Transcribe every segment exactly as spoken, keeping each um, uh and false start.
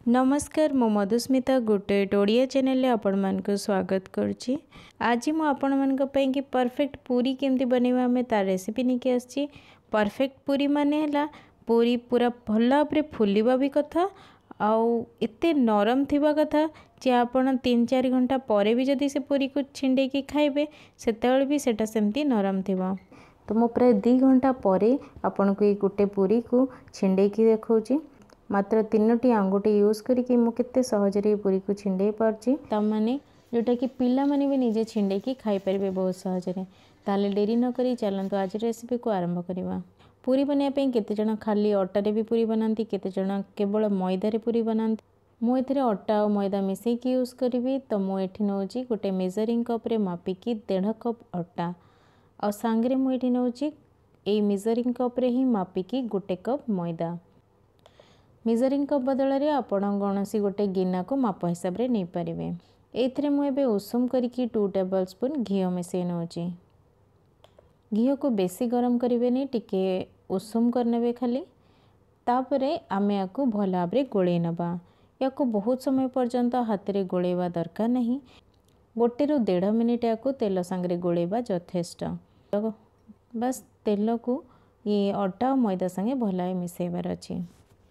नमस्कार मो Madhusmita guttate Odia channel आपण मान को स्वागत करुच्ची। आज मु आपण मान कि परफेक्ट पूरी केमती बनवा आम तार रेसिपी निके आसी। परफेक्ट पूरी माने हला पूरी पूरा भल भाव फुलवा भी कथा आउ एते नरम थिबा कथा जे आपण तीन चार घंटा पर भी जदि से पूरी को छिंडे की खाइबे सेतेबेले भी सेटा सेमती नरम थिबा। तो मो प्राय दी घंटा पर आपण को गोटे पूरी को छिंडे की देखौची। मात्र तीनोटी आंगुठी यूज करके मु केते सहजरे पूरी को छिंडे पारची तमाने जोटा कि पिला माने भी निजे छिंडे की खाई परिबे बहुत सहजरे। ताले डेरी न करी चलंतु आज रेसिपी को आरंभ करिवा। पूरी बनिया पे केते जण खाली अटा रे भी पूरी बनांती, केते जण केवल मैदा रे पूरी बनांती। मु एथिरे अटा और मैदा मिसई की यूज करिवि। तो मु एठी नउची गोटे मेजरिंग कप रे मापी की डेढ़ कप अटा और सांगरे मु एठी नउची ए मेजरिंग कप रे ही मापी की गोटे कप मैदा। मेजरिंग कप बदल रे आपण कौनसी गोटे गिना को माप हिसाब रे नहीं पारिबे। एथिरे मु एबे उषुम करिकी टू टेबल स्पून घी मिसई नउची। घी को बेसी गरम करिवे नहीं, टिके उषुम करनेबे खाली। तापरे आमे याकू भल भाव रे गोळेई नबा। याकू बहुत समय पर्यंत हाथ रे गोळेवा दरकार नहीं। गोटे रु डेढ़ मिनिट याकू तेल संगरे गोळेवा यथेष्ट। बस तेल को ये अटा और मैदा संगे भल मिसेबार अछि।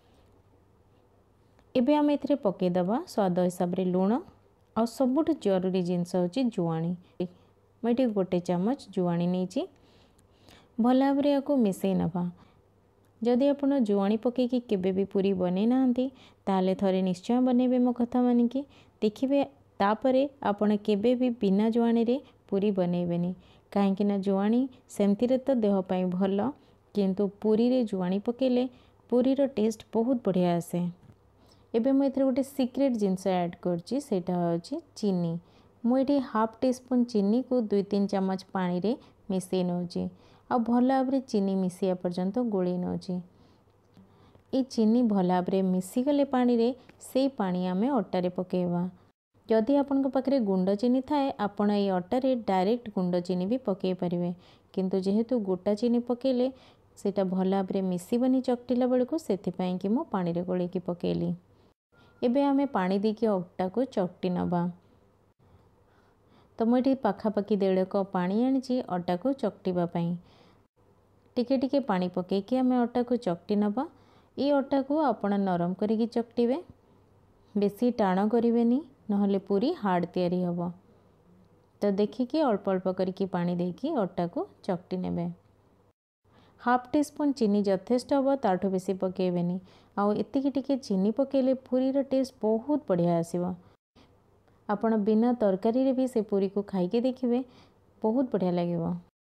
एबे आम एथिरे पकई दबा स्वाद हिसाब रे लूण और सबुठ जरूरी जिनस होची जुआणी। मैं गोटे चामच जुआणी नहीं भल भाव रे याकू मिसई नबा। जदि आपण जुआणी पकईकी केबे भी पूरी बने नांती ताले थरे निश्चय बनेबे मो कथा मानिकी देखिबे। तापरे आपण केबे भी बिना जुआणी रे पूरी बनेबेनी, काहेकि ना जुआणी सेमती रे तो देह पई भल, किंतु पूरी रे जुआणी पकेले पूरी रो टेस्ट बहुत बढ़िया आसे। एबे मु एथिरे गोटे सीक्रेट जिनस ऐड करची, सेटा होची चीनी। मु एठी हाफ टी स्पून चीनी को दुई तीन चम्मच पानी रे मिसई नउची आ भल भाव रे चीनी मिसिया पर्यंत गोळेई नउची। ए चीनी भल भाव रे मिसी गले पानी रे सेई पानी आमे अटा रे पकेइबा। जदि आपन को पाखरे गुंड चीनी थाए आपण ए अटा रे डायरेक्ट गुंड चीनी भी पकेई परिवे, किंतु जेहेतु गोटा चीनी पकेले सेटा भल भाव रे मिसीबनी चकटिला बेलको सेथि पई कि मु पानी रे गोळेई की पकेइली। एबे आमे पानी दी की अटा को चकटी नबा। तो मुझे पाखापाखि डेढ़ कप पानी आनी अटा को चकटिबा पई। टिके टिके पानी पके कि आमे अटा को चकटी नबा। ये अटा को आपण नरम करिकी चकटिबे, बेसी टाण करिवेनी नहले पूरी हार्ड तैयारी हबो। तो देखिकी अल्प अल्प करिकी पानी देकी अटा को चकटी नेबे। हाफ टी स्पून चीनी यथेष्ट हम, ताठू बेसी पकेबेनी। आउ एतिकी टिके चीनी पकेले पूरी रो टेस्ट बहुत बढ़िया आसीबो। आपण बिना तरकारी रे भी से पूरी को खाइके देखिबे बहुत बढ़िया लागिबो।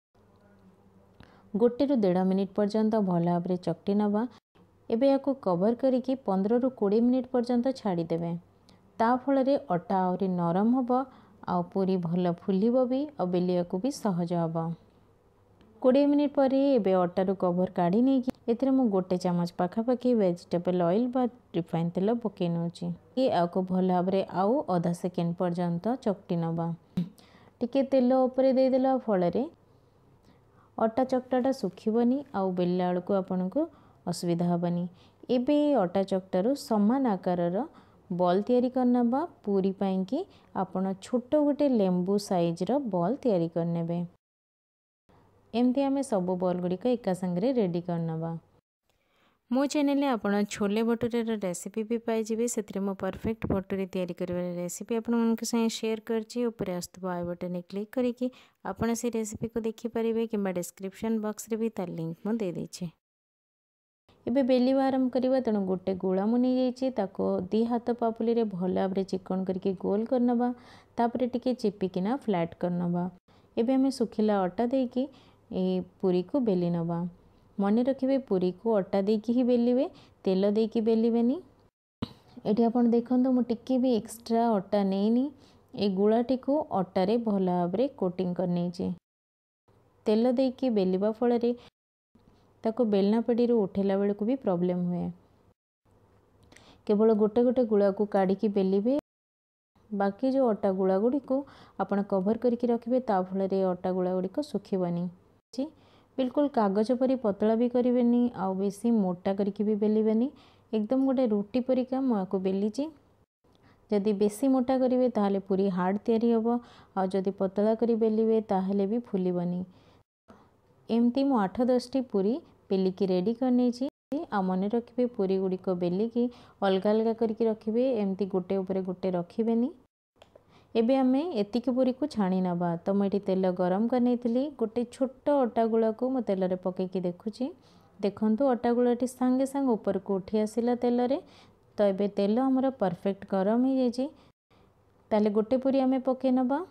गोटे रु डेढ़ मिनिट पर्यंत भल भाव रे चकटी नबा। एबे याकू कवर करिकी पंद्रह रु बीस मिनिट पर्यंत छाड़ी देबे। ता फल रे अटा आउरी नरम हबो आउ पूरी भल फुलिबो भी और बेलिया को भी सहज हबो। बीस मिनिट पर एबे अटा रु कवर काढ़ी नहीं कि एथिरे मु गोटे चामच पाखापाखि वेजिटेबल ऑयल बा रिफाइन तेल पकई नउची। ये आको भल भाव रे आउ आधा सेकेंड पर्यंत चकटी नबा। टिके तेल ऊपर दे देला फल रे अटा चकटाटा सुखिबनी आउ बेलला बेलको आपन को असुविधा हबनी। एबे अटा चकटारू समान आकारर बॉल तैयारी करनबा। पूरी पई कि आपण छोट गोटे लेंबू साइज रो बॉल तैयारी करनेबे। एमती आमे सब बॉल गुड़ी का एका संगरे रेडी करनबा। मो चैनल आपण छोले भटूरे रेसिपी भी पाइबे। से मो परफेक्ट भटूरे तैयारी करबा रेसिपी आपण मानक संगे शेयर करछि। ऊपर आस्तबा आई बटन क्लिक करिकि आपण से रेसिपी को देखि परिबे किबा डिस्क्रिप्शन बॉक्स रे भी तार लिंक मो दे देछि। एबे बेली आरंभ करबा। तेणु गोटे गोला मु नहीं जाइछि, ताको दी हाथ पापुली रे भल भाव रे चिकन करके गोल करनबा। तापरे टिके चिपिकिना फ्लैट करनबा। एबे हमें सुखिला अटा देकी ए पूरी को बेली नबा। मने रखिबे पूरी को अटा देकी ही बेलिबे, तेल देकी बेलिबेनी। एठी आपण देखंतु मु टिके भी एक्स्ट्रा अटा नेनी। ए गुलाटी को अटा रे भल भाव रे कोटिंग कर नेछि। तेल देकी बेलिबा फल रे ताको बेलना पेडी रो उठेला बेलको भी प्रॉब्लम हुए। केवल गोटे गोटे गुला को काढ़ी की बेलिबे। बाकी जो अटा गुला गुड़ी को आपण कवर करके रखिबे, ता फल रे अटा गुला गुड़ी को सुखिबनी। बिल्कुल कागज परी पतला भी करिवेनी आउ बेसी मोटा करके भी बेलिबेनी। एकदम गोटे रुटी परिका मुझे बेलीची। जदि बेसी मोटा करेंगे ताहले पूरी हार्ड तैयारी हम आ जदि पतला कर बेलिए ताहले भी फुलबनी। एमती मु आठ दस टी पूरी बेलिकी रेडी करनी। आ मन रखिए पूरी गुड़िक बेलिकी अलग अलग करके रखिए, एमती गोटे उपरे गोटे रखिबेनी। एबे आमे एतिकी पूरी को छाणी नबा। तो मुझे तेल गरम करनी गोटे छोट अटा गुला को मो तेल पकईकी देखुची। देखंतु अटा गुलाटी सांगे सांगे ऊपर को उठी आसिला तेल रे। तो एबे तेल हमर परफेक्ट गरम हो जाइए। ताले गोटे पूरी आमे पके नबा।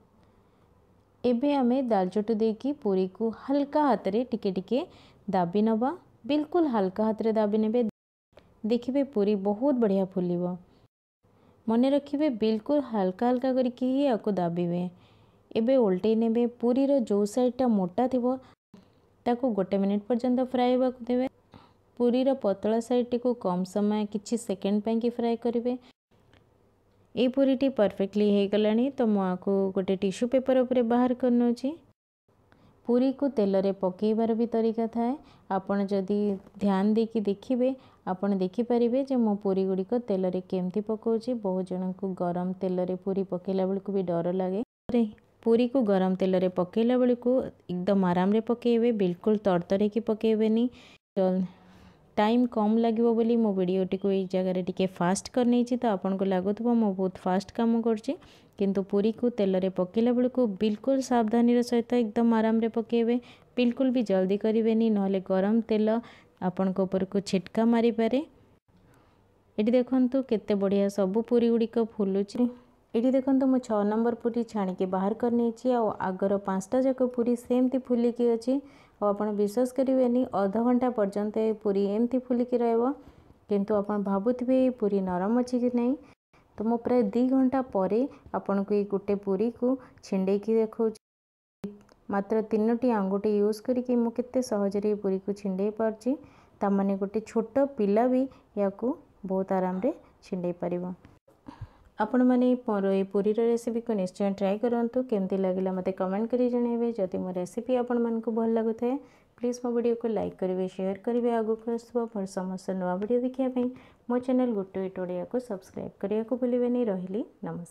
एबे आमे दालचोटू देकी पूरी को हल्का हाथ रे टिके टिके दाबी नबा। बिल्कुल हल्का हाथ रे दाबी नेबे, देखिए पूरी बहुत बढ़िया फुलिबो। मन रखिए बिल्कुल हल्का हल्का करके ही आपको दाबिबे। एबे उल्टे नेबे, पूरी रो जो साइडटा मोटा थिबो ताको गोटे मिनिट पर्यंत फ्राए होगा देवे। पूरी रो पतला साइड को कम समय किछि सेकेंड पे की फ्राए करेंगे। ये पूरीटी परफेक्टली हो गलानी। तो मुझे गोटे टिश्यू पेपर उपरे बाहर करनोची। पूरी को तेल रे पकेइबार भी तरीका थाए। आपण जदि ध्यान देकी देखिबे आपण देखि परिबे जे मो पूरी गुड़िक तेल रे केमती पकाउची। बहुत जन को गरम तेल रे पूरी पकेला बेल को भी डर लगे। पूरी को गरम तेल रे पकेला बेल को एकदम आराम रे पकेइबे, बिल्कुल तरतरे की पकेइबेनी। टाइम कम लगे बोली मो वीडियोटी को ये जगह टिके फास्ट कर नहीं। तो आपन को लगुव मो बहुत फास्ट काम करछि, किंतु पूरी को तेल रे पकेला बेल को बिल्कुल सावधानी सहित एकदम आराम रे पकेइबे। बिल्कुल भी जल्दी करेंगे नहले गरम तेल आपण को ऊपर को छिटका मारी पारे। एटी देखंतु केते बढ़िया सब पूरी गुड़िक फुलुची। एटी देखंतु मु छह नंबर पूरी छाणिके बाहर कर नहीं। आ आगर पांचटा जाक पूरी सेमती फुलिकी अच्छी। आप विश्वास करेंगे अध घंटा पर्यंत पूरी एमती फुलिकी रहिबो, किंतु आपण भाबुथिबे पूरी नरम अच्छी कि नहीं। तो मो प्राय दी घंटा पर आपन को गोटे पूरी को छिंडेकी देखो। मात्र तीनोटी आंगुठी यूज करके मु केते सहजरे पूरी को छिंडे पारची। तामाने गोटे छोट पिला भी या को बहुत आराम रे छिंडे पारिबो। आपण माने ये पूरी रेसिपी को निश्चय ट्राई करंतु। केमती लगिला मते कमेंट करी जणाइबे। जदि मो रेसिपी आपण मन को भल लागुथाय प्लीज मो वीडियो को लाइक करेंगे, शेयर करेंगे। आगु आसुवा भल समस्त नुआ वीडियो देखिया पई मो चैनल गुट्टू इट ओडिया को सब्सक्राइब करिया को भूलिबेनी। रहिली नमस्कार।